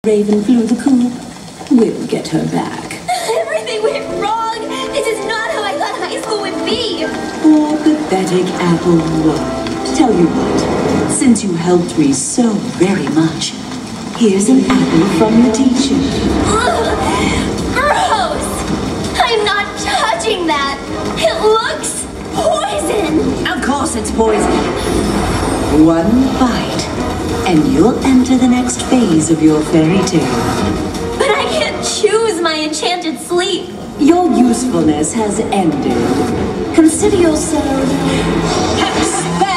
Raven flew the coop. We'll get her back. Everything went wrong! This is not how I thought high school would be! Poor, pathetic apple one. Tell you what, since you helped me so very much, here's an apple from your teacher. Ugh, gross! I'm not touching that! It looks poison! Of course it's poison. One bite, and you'll enter the next phase of your fairy tale. But I can't choose my enchanted sleep! Your usefulness has ended. Consider yourself expelled!